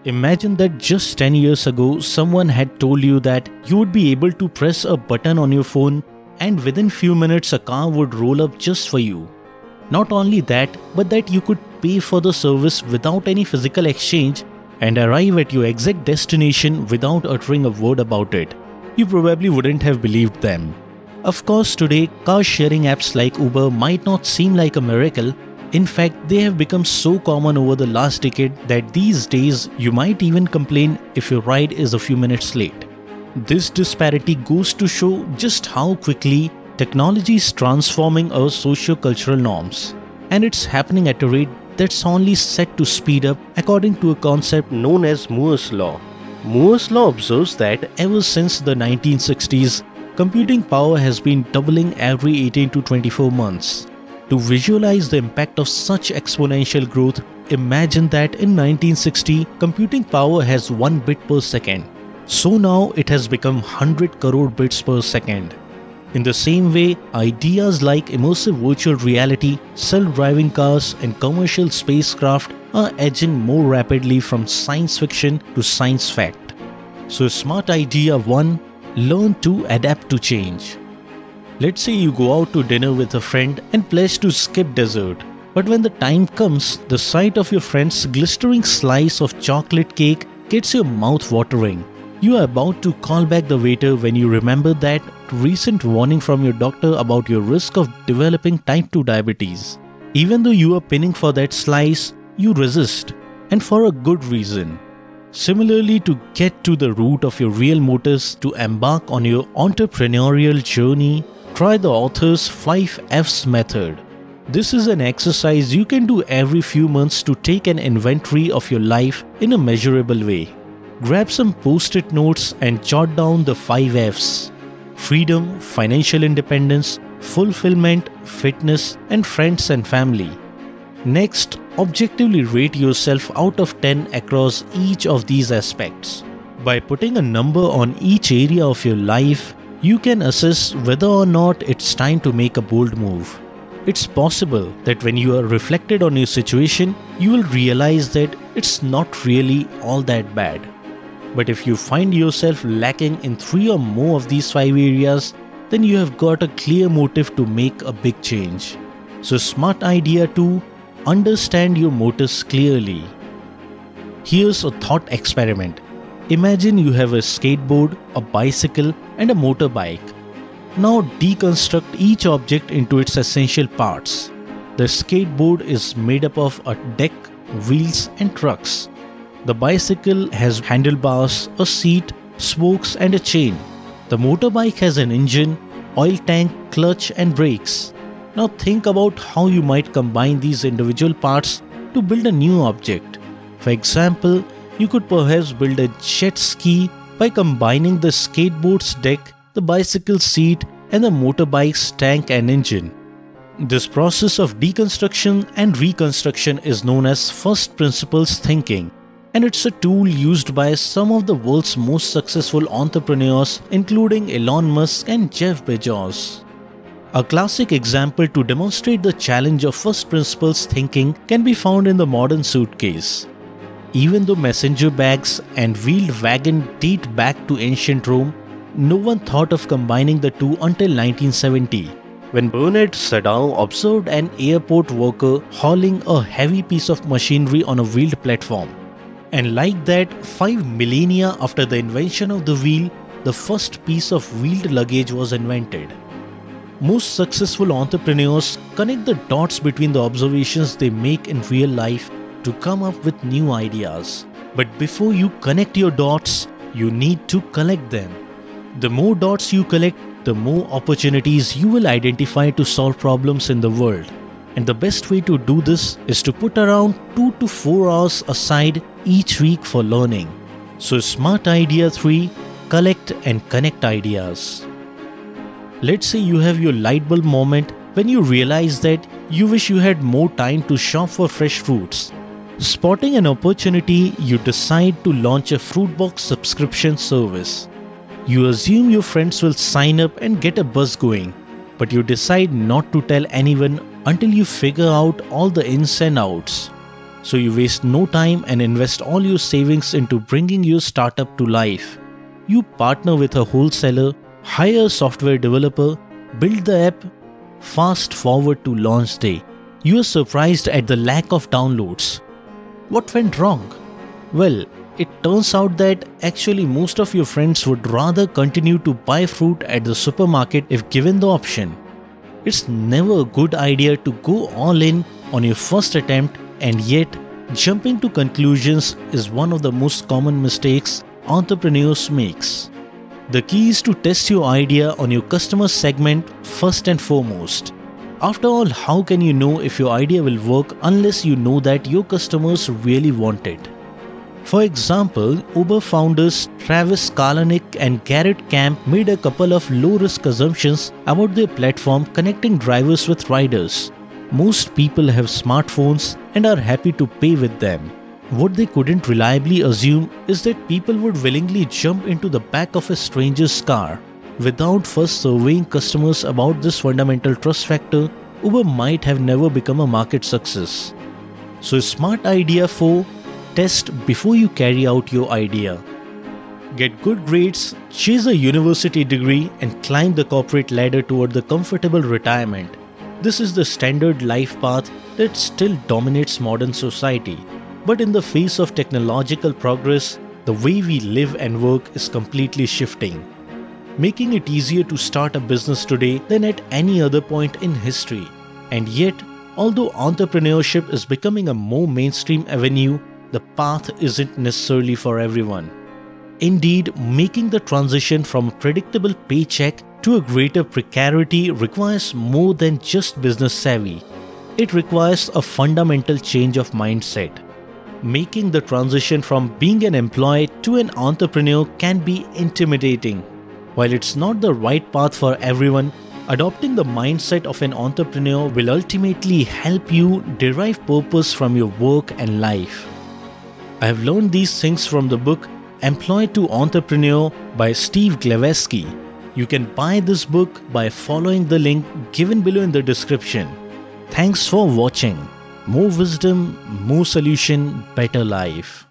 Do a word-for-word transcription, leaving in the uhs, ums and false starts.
Imagine that just ten years ago, someone had told you that you would be able to press a button on your phone and within few minutes a car would roll up just for you. Not only that, but that you could pay for the service without any physical exchange and arrive at your exact destination without uttering a word about it. You probably wouldn't have believed them. Of course, today, car sharing apps like Uber might not seem like a miracle. In fact, they have become so common over the last decade that these days you might even complain if your ride is a few minutes late. This disparity goes to show just how quickly technology is transforming our socio-cultural norms. And it's happening at a rate that's only set to speed up according to a concept known as Moore's Law. Moore's Law observes that ever since the nineteen sixties, computing power has been doubling every eighteen to twenty-four months. To visualize the impact of such exponential growth, imagine that in nineteen sixty, computing power has one bit per second. So now it has become one hundred crore bits per second. In the same way, ideas like immersive virtual reality, self-driving cars and commercial spacecraft are edging more rapidly from science fiction to science fact. So smart idea one, learn to adapt to change. Let's say you go out to dinner with a friend and pledge to skip dessert. But when the time comes, the sight of your friend's glistering slice of chocolate cake gets your mouth watering. You are about to call back the waiter when you remember that recent warning from your doctor about your risk of developing type two diabetes. Even though you are pinning for that slice, you resist, and for a good reason. Similarly, to get to the root of your real motives to embark on your entrepreneurial journey, try the author's five F's method. This is an exercise you can do every few months to take an inventory of your life in a measurable way. Grab some post-it notes and jot down the five F's: freedom, financial independence, fulfillment, fitness, and friends and family. Next, objectively rate yourself out of ten across each of these aspects. By putting a number on each area of your life, you can assess whether or not it's time to make a bold move. It's possible that when you are reflected on your situation, you will realize that it's not really all that bad. But if you find yourself lacking in three or more of these five areas, then you have got a clear motive to make a big change. So smart idea two, understand your motives clearly. Here's a thought experiment. Imagine you have a skateboard, a bicycle, and a motorbike. Now deconstruct each object into its essential parts. The skateboard is made up of a deck, wheels, and trucks. The bicycle has handlebars, a seat, spokes, and a chain. The motorbike has an engine, oil tank, clutch, and brakes. Now think about how you might combine these individual parts to build a new object. For example, you could perhaps build a jet ski by combining the skateboard's deck, the bicycle's seat, and the motorbike's tank and engine. This process of deconstruction and reconstruction is known as first principles thinking, and it's a tool used by some of the world's most successful entrepreneurs, including Elon Musk and Jeff Bezos. A classic example to demonstrate the challenge of first principles thinking can be found in the modern suitcase. Even though messenger bags and wheeled wagon date back to ancient Rome, no one thought of combining the two until nineteen seventy, when Bernard Sadow observed an airport worker hauling a heavy piece of machinery on a wheeled platform. And like that, five millennia after the invention of the wheel, the first piece of wheeled luggage was invented. Most successful entrepreneurs connect the dots between the observations they make in real life to come up with new ideas. But before you connect your dots, you need to collect them. The more dots you collect, the more opportunities you will identify to solve problems in the world. And the best way to do this is to put around two to four hours aside each week for learning. So smart idea three, collect and connect ideas. Let's say you have your light bulb moment when you realize that you wish you had more time to shop for fresh fruits. Spotting an opportunity, you decide to launch a fruit box subscription service. You assume your friends will sign up and get a buzz going, but you decide not to tell anyone until you figure out all the ins and outs. So you waste no time and invest all your savings into bringing your startup to life. You partner with a wholesaler, hire a software developer, build the app, fast forward to launch day. You are surprised at the lack of downloads. What went wrong? Well, it turns out that actually most of your friends would rather continue to buy fruit at the supermarket if given the option. It's never a good idea to go all in on your first attempt, and yet jumping to conclusions is one of the most common mistakes entrepreneurs makes. The key is to test your idea on your customer segment first and foremost. After all, how can you know if your idea will work unless you know that your customers really want it? For example, Uber founders Travis Kalanick and Garrett Camp made a couple of low-risk assumptions about their platform connecting drivers with riders. Most people have smartphones and are happy to pay with them. What they couldn't reliably assume is that people would willingly jump into the back of a stranger's car. Without first surveying customers about this fundamental trust factor, Uber might have never become a market success. So a smart idea four: test before you carry out your idea. Get good grades, chase a university degree, and climb the corporate ladder toward the comfortable retirement. This is the standard life path that still dominates modern society. But in the face of technological progress, the way we live and work is completely shifting, making it easier to start a business today than at any other point in history. And yet, although entrepreneurship is becoming a more mainstream avenue, the path isn't necessarily for everyone. Indeed, making the transition from a predictable paycheck to a greater precarity requires more than just business savvy. It requires a fundamental change of mindset. Making the transition from being an employee to an entrepreneur can be intimidating. While it's not the right path for everyone, adopting the mindset of an entrepreneur will ultimately help you derive purpose from your work and life. I have learned these things from the book Employee to Entrepreneur by Steve Glavaski. You can buy this book by following the link given below in the description. Thanks for watching. More wisdom, more solution, better life.